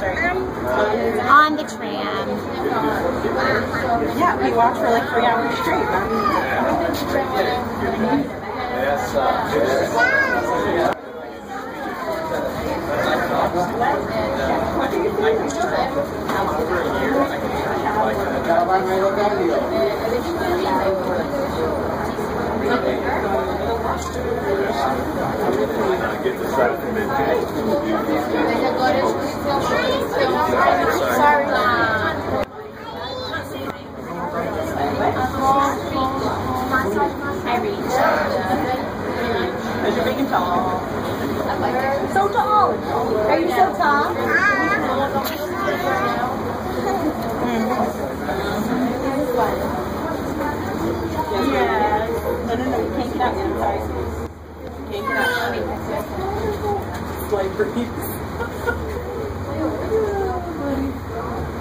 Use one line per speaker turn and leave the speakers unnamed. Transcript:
On the tram.
Yeah, we walked for like 3 hours straight. As you're big and tall. So tall. Are you so tall? Yes. No, you can't get out yet. I'm sorry. You can't get out. Slay breeze.